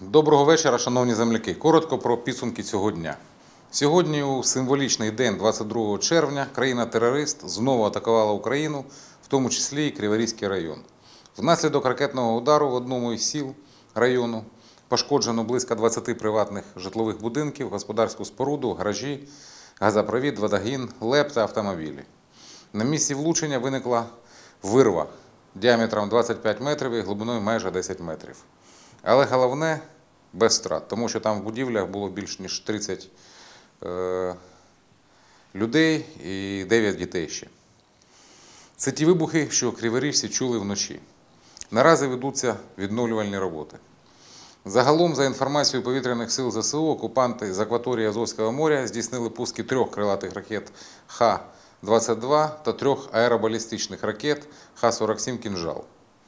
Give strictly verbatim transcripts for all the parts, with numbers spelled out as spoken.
Доброго вечора, шановні земляки. Коротко про підсумки цього дня. Сьогодні, у символічний день, двадцять другого червня, країна-терорист знову атакувала Україну, в тому числі і Криворізький район. Внаслідок ракетного удару в одному із сіл району пошкоджено близько двадцяти приватних житлових будинків, господарську споруду, гаражі, газопровід, водогін, ЛЕП та автомобілі. На місці влучення виникла вирва діаметром двадцять п'ять метрів і глибиною майже десять метрів. Але головне – без втрат, тому що там в будівлях було більш ніж тридцять е, людей і дев'ять дітей ще. Це ті вибухи, що криворіжці чули вночі. Наразі ведуться відновлювальні роботи. Загалом, за інформацією повітряних сил ЗСУ, окупанти з акваторії Азовського моря здійснили пуски трьох крилатих ракет Х двадцять два та трьох аеробалістичних ракет Х сорок сім «Кинжал»,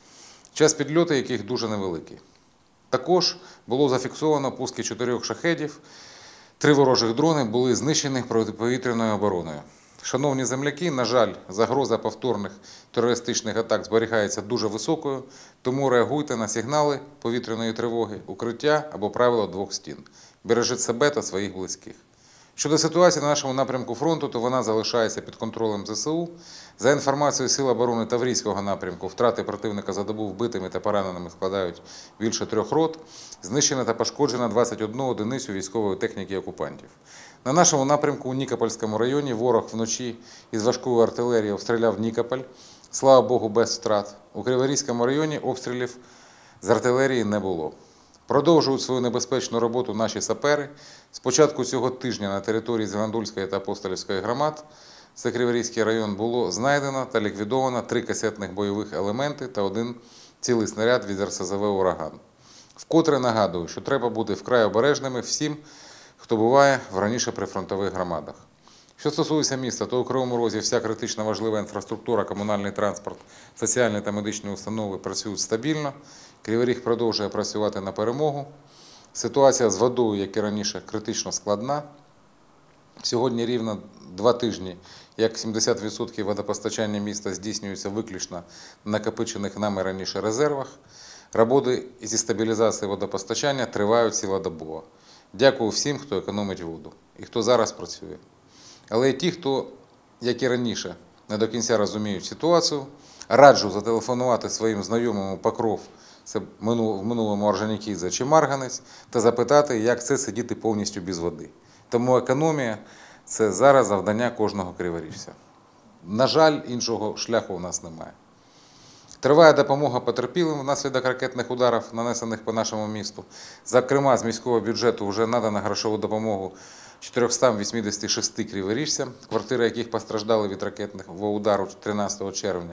час підльоту яких дуже невеликий. Також було зафіксовано пуски чотирьох шахедів, три ворожих дрони були знищені протиповітряною обороною. Шановні земляки, на жаль, загроза повторних терористичних атак зберігається дуже високою, тому реагуйте на сигнали повітряної тривоги, укриття або правило двох стін. Бережіть себе та своїх близьких. Щодо ситуації на нашому напрямку фронту, то вона залишається під контролем ЗСУ. За інформацією Сил оборони Таврійського напрямку, втрати противника за добу вбитими та пораненими складають більше трьох рот. Знищено та пошкоджено двадцять одну одиницю військової техніки окупантів. На нашому напрямку у Нікопольському районі ворог вночі із важкої артилерії обстріляв Нікополь. Слава Богу, без втрат. У Криворізькому районі обстрілів з артилерії не було. Продовжують свою небезпечну роботу наші сапери. З початку цього тижня на території Звенигородської та Апостолівської громад, це Криворізький район, було знайдено та ліквідовано три касетних бойових елементи та один цілий снаряд від ер ес зе ве «Ураган». Вкотре нагадую, що треба бути вкрай обережними всім, хто буває в раніше прифронтових громадах. Що стосується міста, то у Кривому Розі вся критично важлива інфраструктура, комунальний транспорт, соціальні та медичні установи працюють стабільно. Кривий Ріг продовжує працювати на перемогу. Ситуація з водою, як і раніше, критично складна. Сьогодні рівно два тижні, як сімдесят відсотків водопостачання міста здійснюється виключно на накопичених нами раніше резервах. Роботи зі стабілізації водопостачання тривають цілодобово. Дякую всім, хто економить воду і хто зараз працює. Але й ті, хто, як і раніше, не до кінця розуміють ситуацію, раджу зателефонувати своїм знайомим у Покров, це в минулому Орджонікідзе чи Марганець, та запитати, як це сидіти повністю без води. Тому економія – це зараз завдання кожного криворіжця. На жаль, іншого шляху у нас немає. Триває допомога потерпілим внаслідок ракетних ударів, нанесених по нашому місту. Зокрема, з міського бюджету вже надано грошову допомогу чотирьохстам вісімдесяти шести криворіжцям, квартири яких постраждали від ракетного удару тринадцятого червня.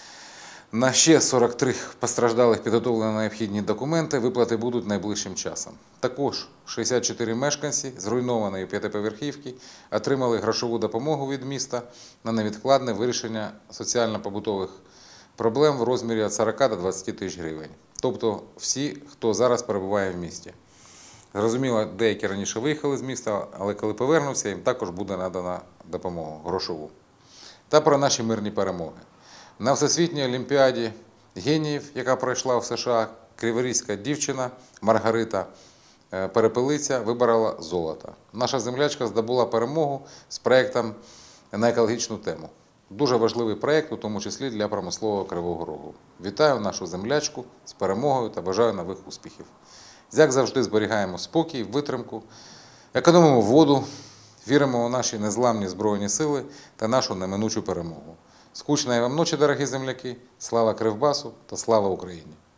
На ще сорок три постраждалих підготовлені необхідні документи, виплати будуть найближчим часом. Також шістдесят чотири мешканці зруйнованої п'ятиповерхівки отримали грошову допомогу від міста на невідкладне вирішення соціально-побутових проблем в розмірі від сорока до двадцяти тисяч гривень. Тобто всі, хто зараз перебуває в місті. Зрозуміло, деякі раніше виїхали з міста, але коли повернуться, їм також буде надана допомога грошову. Та про наші мирні перемоги. На Всесвітній олімпіаді геніїв, яка пройшла в США, криворізька дівчина Маргарита Перепелиця виборола золото. Наша землячка здобула перемогу з проєктом на екологічну тему. Дуже важливий проєкт, у тому числі для промислового Кривого Рогу. Вітаю нашу землячку з перемогою та бажаю нових успіхів. Як завжди, зберігаємо спокій, витримку, економимо воду, віримо у наші незламні Збройні сили та нашу неминучу перемогу. Скучної вам ночі, дорогі земляки, слава Кривбасу та слава Україні!